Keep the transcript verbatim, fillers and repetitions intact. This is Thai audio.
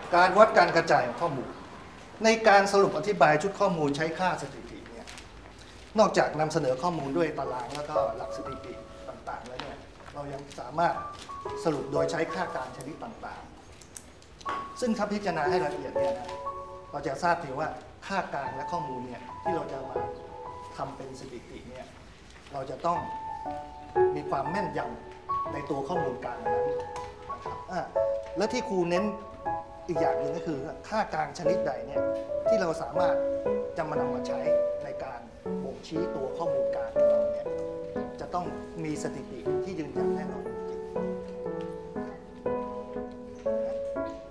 การวัดการกระจายของข้อมูลในการสรุปอธิบายชุดข้อมูลใช้ค่าสถิติเนี่ยนอกจากนำเสนอข้อมูลด้วยตารางแล้วก็หลักสถิติต่างๆแล้วเนี่ยเรายังสามารถสรุปโดยใช้ค่ากลางชนิดต่างๆซึ่งถ้าพิจารณาให้ละเอียดเนี่ยนะเราจะทราบถึงว่าค่ากลางและข้อมูลเนี่ยที่เราจะมาทำเป็นสถิติเนี่ยเราจะต้องมีความแม่นยำในตัวข้อมูลกลางนั้นนะครับและที่ครูเน้นอีกอย่างหนึ่งก็คือค่ากลางชนิดใดเนี่ยที่เราสามารถจะมานำมาใช้ในการบ่งชี้ตัวข้อมูลกลางของเราเนี่ยจะต้องมีสถิติที่ยืนยันแน่นอนจริง